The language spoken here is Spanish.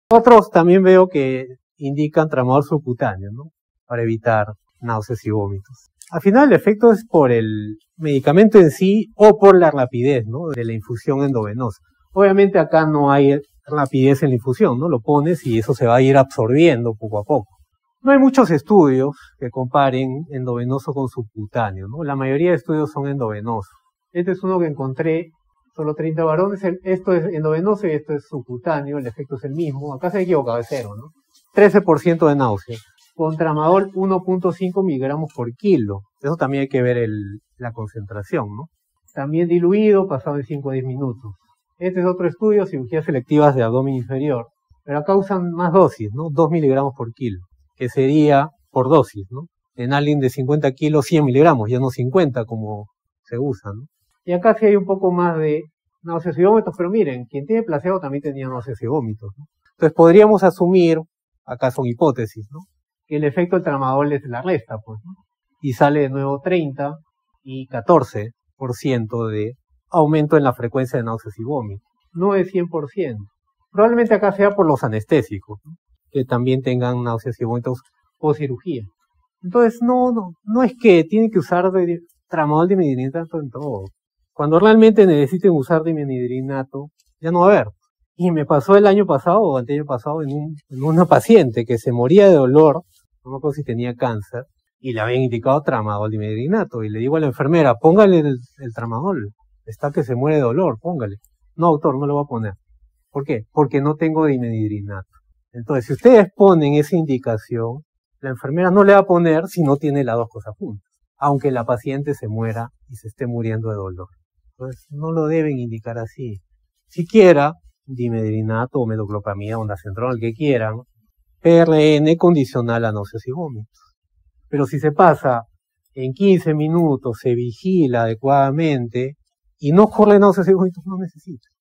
Otros también veo que indican tramadol subcutáneo, ¿no? Para evitar náuseas y vómitos. Al final el efecto es por el medicamento en sí o por la rapidez, ¿no? De la infusión endovenosa. Obviamente acá no hay rapidez en la infusión, ¿no? Lo pones y eso se va a ir absorbiendo poco a poco. No hay muchos estudios que comparen endovenoso con subcutáneo, ¿no? La mayoría de estudios son endovenosos. Este es uno que encontré, solo 30 varones, esto es endovenoso y esto es subcutáneo, el efecto es el mismo. Acá se ha equivocado, es 0, ¿no? 13% de náuseas. Con tramadol 1.5 miligramos por kilo. Eso también hay que ver la concentración, ¿no? También diluido, pasado en 5 a 10 minutos. Este es otro estudio, cirugías selectivas de abdomen inferior. Pero acá usan más dosis, ¿no? 2 miligramos por kilo, que sería por dosis, ¿no? En alguien de 50 kilos, 100 miligramos, ya no 50 como se usa, ¿no? Y acá sí hay un poco más de náuseas y vómitos, pero miren, quien tiene placebo también tenía náuseas y vómitos, ¿no? Entonces podríamos asumir, acá son hipótesis, ¿no? Que el efecto del tramadol es la resta, pues, ¿no? Y sale de nuevo 30 y 14% de aumento en la frecuencia de náuseas y vómitos. No es 100%. Probablemente acá sea por los anestésicos, ¿no? Que también tengan náuseas y vómitos post cirugía. Entonces no es que tienen que usar tramadol dimidrinato en todo. Cuando realmente necesiten usar dimidrinato, ya no va a haber. Y me pasó el año pasado o anteaño pasado en una paciente que se moría de dolor, no me acuerdo si tenía cáncer, y le habían indicado tramadol dimidrinato. Y le digo a la enfermera, póngale el tramadol, está que se muere de dolor, póngale. No, doctor, no lo voy a poner. ¿Por qué? Porque no tengo dimidrinato. Entonces, si ustedes ponen esa indicación, la enfermera no le va a poner si no tiene las dos cosas juntas, aunque la paciente se muera y se esté muriendo de dolor. Entonces, no lo deben indicar así. Siquiera, dimidrinato o metoclopramida, ondansetron, el que quieran, PRN condicional a náuseas y vómitos. Pero si se pasa en 15 minutos, se vigila adecuadamente y no corre náuseas y vómitos, no necesita.